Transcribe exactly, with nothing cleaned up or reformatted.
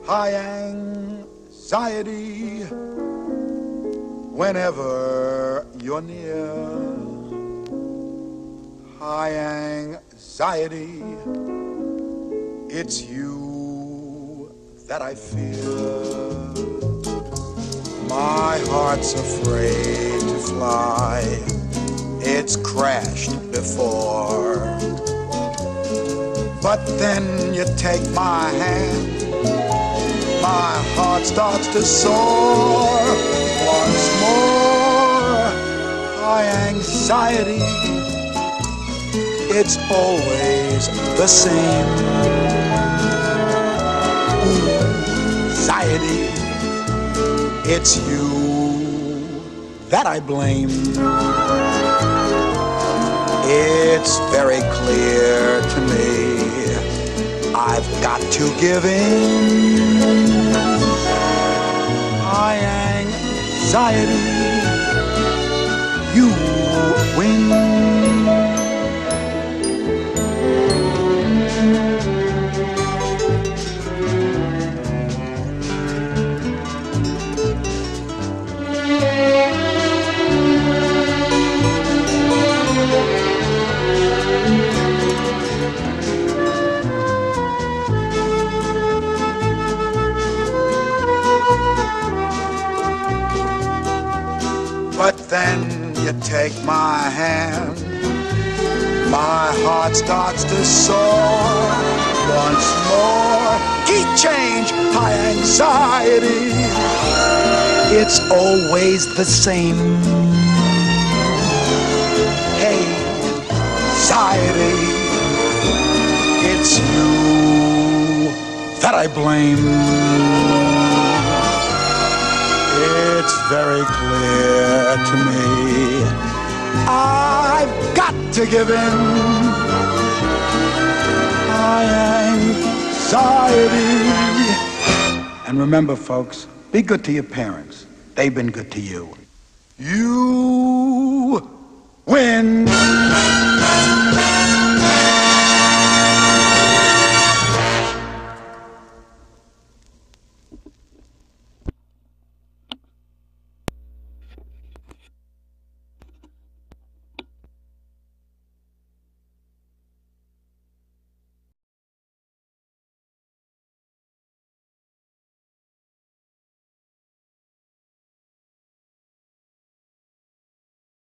high anxiety whenever you're near. High anxiety, it's you that I fear. My heart's afraid to fly, it's crashed before. But then you take my hand, my heart starts to soar. Once more, high anxiety, it's always the same. Anxiety, it's you that I blame. It's very clear to me, I've got to give in. High anxiety, you win. But then you take my hand, my heart starts to soar. Once more, key change, high anxiety, it's always the same. Hey, anxiety, it's you that I blame. It's very clear to me, I've got to give in. High anxiety. And remember, folks, be good to your parents. They've been good to you. You win.